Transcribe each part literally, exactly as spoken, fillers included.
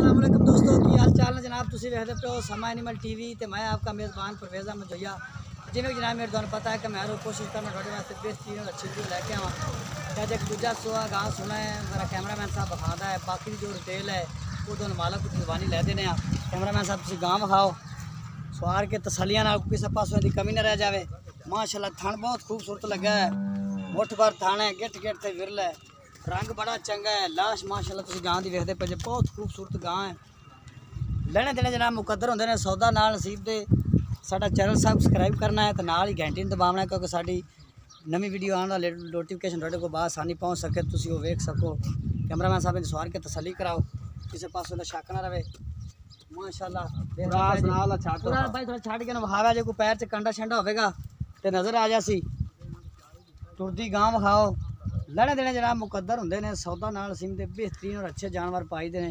अस्सलाम वालेकुम दोस्तों, की हाल चाल है जनाब। तुम वेखते पे हो समा एनिमल टीवी ते मैं आपका मेज़बान परवेज़ अहमद जोया। जिन्हें भी जनाब मेरे दोनों पता है कि मैं हर कोशिश करना थोड़े वास्ते बेहतरीन और अच्छी वीडियो लैके आवा। क्या एक दूजा सुहा गाँव सुना है मेरा कैमरामैन साहब बखादा है, बाकी जो रिटेल है वो दोनों मालक की जुबानी लै देने। कैमरामैन साहब तुम गाँव विखाओ सवार के तसलियां नाल किसी पासों की कमी न रह जाए। माशाल्लाह थान बहुत खूबसूरत लगा है, मुठ भर थान है, गिट गिट से विरल है, रंग बड़ा चंगा है। लाश माशाल्लाह तुम गांव की वेखते पे बहुत खूबसूरत गांव है। लेने देने जनाब मुकद्दर होंगे ने, सौदा नाल नसीब दे। साडा चैनल सबसक्राइब करना है तो नाल ही घंटी दबावना है, क्योंकि साडी नवी वीडियो आने वाली नोटिफिकेशन थोड़े को आसानी पहुँच सके, तुम वो वेख सको। कैमरामैन साहब ने सवार के तसली कराओ, किसी पासों का शक ना रहे। माशाल्लाह भाई थोड़ा छड़ के नहावा जो कोई पैर च कंडा शंडा होगा तो नज़र आ जासी। टुरदी गांव विखाओ, लेने देने जनाब मुकद्दर होंगे ने, सौदा नाल नसीब दे बेहतरीन और अच्छे जानवर पाई दे ने।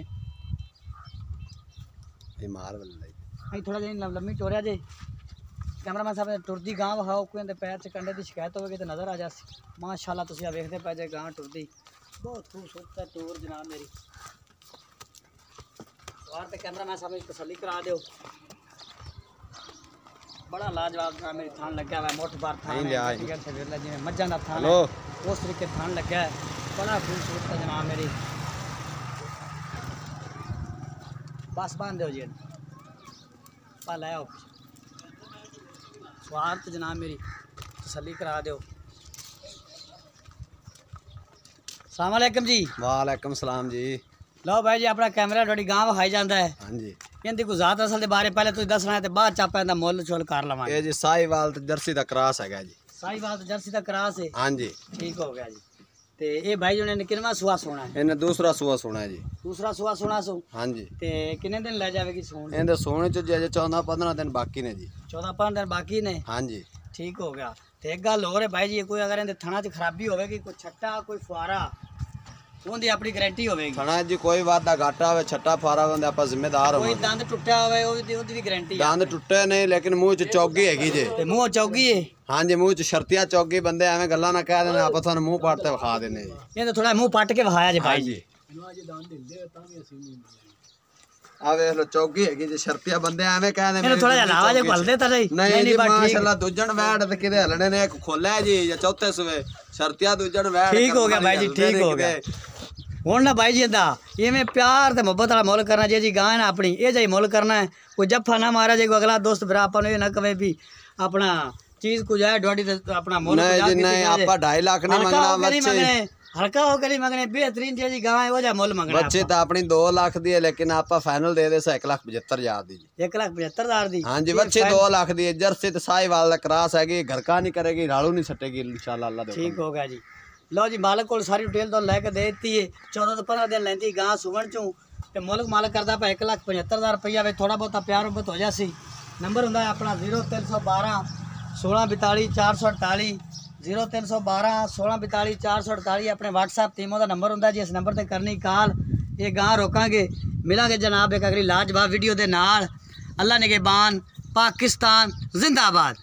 मार वाला थोड़ा जिहा लम्मी चोरिया जे कैमरामैन साहब ने टुरदी गांव विखाओ, कोई इहदे पैर च कंडे की शिकायत होगी तो नज़र आ जासी। माशाल्लाह तुसीं वेखदे पे जे गांव टुरदी बहुत खूबसूरत है टूर जनाब मेरी। और तो कैमरामैन साहब ने तसली करा दो, बड़ा लाजवाब जनाब मेरी थान लगा हुआ है। मुठ बार थान है जिवें मज्जां दा थान है उस तरीके थान लगा है, बड़ा खूबसूरत है जनाब मेरी। बस बांध दो जी पा लै आओ सवार तो जनाब मेरी तसली करा दो। अस्सलाम वालेकुम जी। वालेकुम सलाम जी। लो भाई जी अपना कैमरा थोड़ी गांव विखाई जाता है। हाँ जी इनकी कोई ज़ात असल के बारे पहले तुम दसना है तो बाद च आपां दा मुल चुल कर लवांगे। ये जी साहिवाल ते जर्सी दा क्रॉस है जी। साहिवाल ते जर्सी दा क्रॉस है। हाँ जी ठीक हो गया जी। ते ये भाई जो ने किनवा सुआ सोना है? इन्हें दूसरा सुआ सोना है जी। दूसरा सुआ सोना सो। हाँ जी। ते कितने दिन ले जाएगी सोन? इनके सोने च जी चौदह पंद्रह दिन बाकी ने जी। चौदह पंद्रह दिन बाकी ने। हाँ जी ठीक हो गया। तो एक गल हो रही भाई जी, कोई अगर इनके थना च खराबी होगी, कोई छट्टा कोई फुआरा, उनकी अपनी गारंटी होगी? थना जी कोई वादा घाटा हो छट्टा फुआरा होंगे आप जिम्मेदार हो। कोई दंद टुटा हो भी गारंटी? दंद टुटे नहीं लेकिन मुँह च चौगी हैगी जी। मुँह चौगी है? हाँ जी मुँह च शर्तिया चौगी, बंदे एवं गल्ला ना कह देने आप थानू मुँह पट ते विखा देने जी। ये तो थोड़ा मुँह पट के विखाया जी भाई जी। आ वेख लो चौगी हैगी जी, शर्तिया बंदे एवं कह देने थोड़ा जिहा लावा जे घल दे तां नहीं जी। माशाल्लाह दूजण वैड ते किदे हलने ने, एक खोला है जी या चौथे सुवे शर्तिया दूजण वैड। ठीक हो गया भाई जी, ठीक हो गया। हुण ना भाई जी दा इवें प्यार ते मोहब्बत वाला मुल करना, जे जी गां है ना अपनी ये जी मुल करना है। कोई जफ्फा ना मारा जे, कोई अगला दोस्त भरा अपन ये ना कहे भी अपना चीज कुछ है डोडी ते अपना मुल नहीं जी नहीं, आपा ढाई लाख नहीं मंगना बच्चे, हल्का होकर ही मंगने, बेहतरीन जी गां है वो जा मुल मंगना। बच्चे तो अपनी दो लाख दी है लेकिन आपा फाइनल दे दे सा एक लाख पचहत्तर हजार दी जी। एक लाख पचहत्तर हजार दी? हाँ जी बच्चे दो लाख दी है। जर्सी तो साहिवाल दा क्रॉस हैगी, घर का नहीं करेगी, राड़ू नहीं सटेगी इंशाल्लाह अल्लाह दे। ठीक हो गया जी। लो जी मालक को सारी डिटेल तो लैके दे दी है। चौदह तो पंद्रह दिन लेंदी गां सुवन चों ते मुल्क मालक करता पे एक लाख पचहत्तर हज़ार रुपया। थोड़ा बहुत प्यार मुहब्बत हो जासी। नंबर होंगे अपना जीरो तीन सौ बारह सोलह बताली चार सौ अड़ताली, जीरो तीन सौ बारह सोलह बताली चार सौ अड़ताली। अपने व्हाट्सएप टीमों का नंबर होंगे जी, इस नंबर पर करनी कॉल। ये गां रोकांगे, मिलांगे जनाब एक अगली लाजवाब वीडियो के नाल। अल्लाह निगहबान, पाकिस्तान जिंदाबाद।